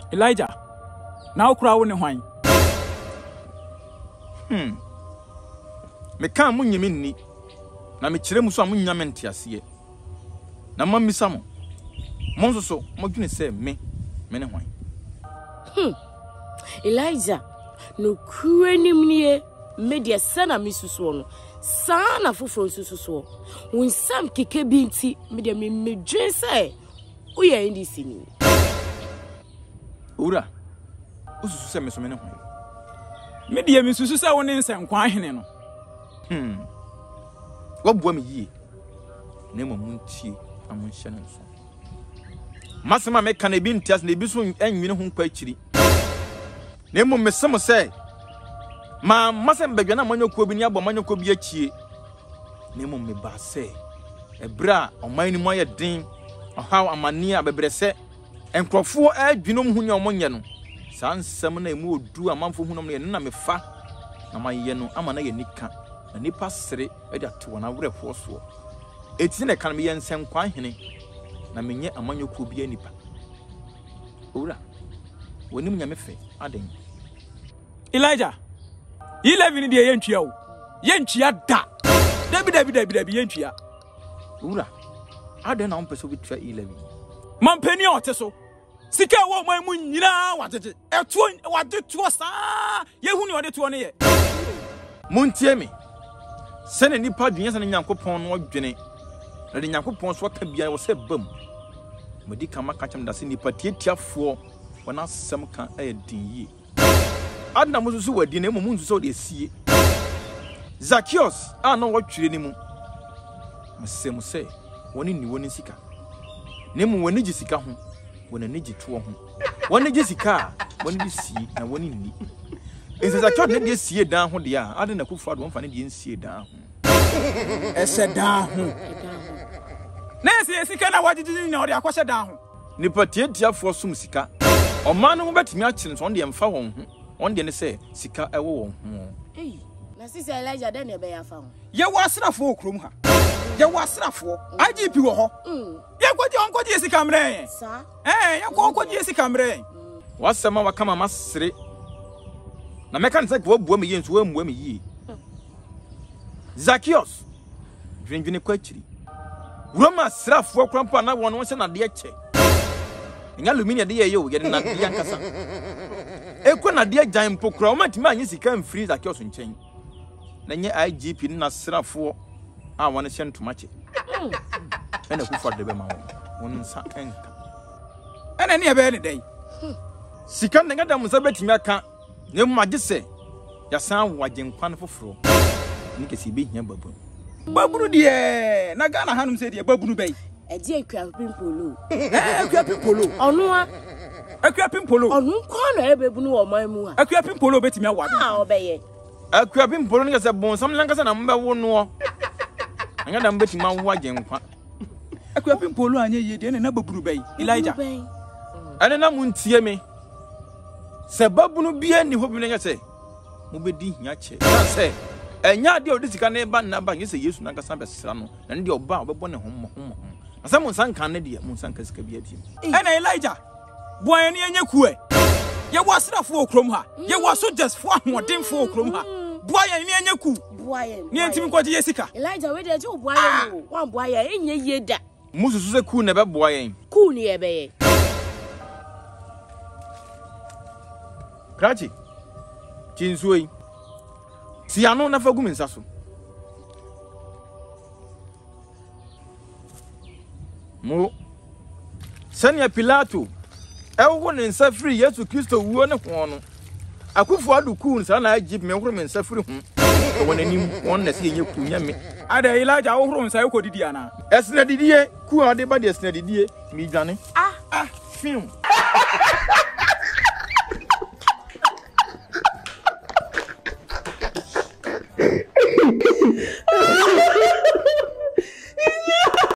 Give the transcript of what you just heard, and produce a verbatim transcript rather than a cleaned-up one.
Elijah, now crowd in wine. Hmm. Me can't mun you mean. Na me chire muso amunya mentiasie. Na mammi samo. Monso so, mo gine say me, me ne hwan. Hmm. Elijah, no kuenim nie media sana misuso no. Sana foforo sususo. Won sam keke bi nti media me medwen say uye ndi sini. Ura. Ususu se me so me ne hwan. Media misusu say woni nsenkwa ahene no. Hmm. Wabua me yie. Na mo muntie amunhye no so. Masema me kan ebi ntias na ebi so enwene ho nkwa akiri. Na mo mesem say ma masem badwa na manyoko bi ni abo manyoko bi achie. Na mo me ba say ebra oman ni mo aye den ohaw amane a bebrese enkrofo adwunom hu nya omonye no. Sa nsem na emu odu amanfo hu no me na me fa na maye no ama na ye nika. Na nipa sere e da to na wure foso eti na kan me yensen kwa hene na menye amanyoko bi anipa owura wonim nya me fe aden Elijah eleven de yentwia o yentwia da dabi dabi dabi dabi yentwia owura aden na on peso bi twa eleven mampani a oteso sika wo man mu nyina wadede eto wade to sa yehu ni wade to ne ye muntie me sene nipa dwenya sene nyankopon no odwene na de nyankopon so ka bia wo se bam modi kama ka chem da se nipa tietiafo wona asem ka ayedin yi adna mususu wadi na emu nsusu de sie Zacchaeus a no wotwire ni mu mesem se woni ni woni sika na emu woni gi sika ho wona ni gi to ho woni gi sika woni gi sie na woni ni Ese Zacchaeus ne de sie dan ho de a ade na kufu ado mfa ne de sie dan ho ese dan ho na ese sika na wajiji na ode akwose dan ho nipa tietiafo sum sika oman no betimi a kire so on de mfa won ho on de ne se sika ewo won ho eh na sisi Elijah den e be ya fa ho ye wasrafo okrom ha ye wasrafo I G P wo ho ye kwaji onkoji sika mre sa eh ye kwa onkoji sika mre wasema wakama masere na meka nse kwa bua me ye nso wa mua me yi Zacchaeus dwendwene kwa akiri Roma srafo krampa na won won na de eche nya lumini de ye yo ye na de yankasa eko na de agyan pokura o matimi anyi sika mfiri Zacchaeus nchen na nye I G P na srafo a won hye ntomache ena ku for de be ma won nsa enka ena ne ebe ne dai sika nga da musa betimi aka ne mu magese ya san wagenkwan foforo ni kesi be hia babun babunu de na Ghana hanum se de babunu bai e di akwa pimpolo eh akwa pimpolo onu a akwa pimpolo onu kwa na ebebunu wo man mu a akwa pimpolo betimi awade ah obeye akwa pimpolo ni kese bon sam lankasa na mbe wo no nga da mbetimi wagenkwan akwa pimpolo anye ye de na babunu bai Elijah ane na muntie me se babunu bia ni hobi na nyese mo bedi hia che na se enya de odisika na ba na ba nyese Yesu na kasa besra no na de oba obebo ne ho mo ho asa mo sanka ne de mo sanka sika bia tim ena Elijah boy ne enya ku e ye wasrafo okrom ha ye waso just fo ahodenfo okrom ha boy ne enya ku boy ne entimi kwaje yesika Elijah we de je boy no wan boy enye yeda mususu se ku ne be boy yen ku ne ebe ye Krachi Chinsuoi Si ano na fagu mensaso Mo Sanya Pilato Ewo ne nsa free Yesu Kristo wuo ne ho no Akufo aduku nsa na agip me horo mensa free ho won anim won na se yenye kunya me ada Elijah wo horo nsa ekodidi ana esna didie ku ade ba de esna didie mi dwane ah ah film